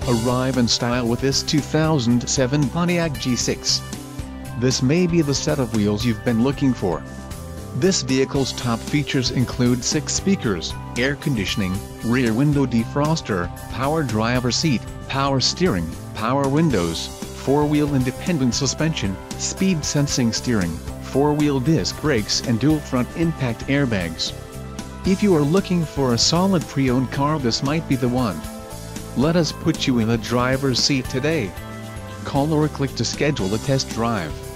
Arrive in style with this 2007 Pontiac G6. This may be the set of wheels you've been looking for. This vehicle's top features include 6 speakers, air conditioning, rear window defroster, power driver seat, power steering, power windows, 4-wheel independent suspension, speed sensing steering, 4-wheel disc brakes and dual front impact airbags. If you are looking for a solid pre-owned car, this might be the one. Let us put you in the driver's seat today. Call or click to schedule a test drive.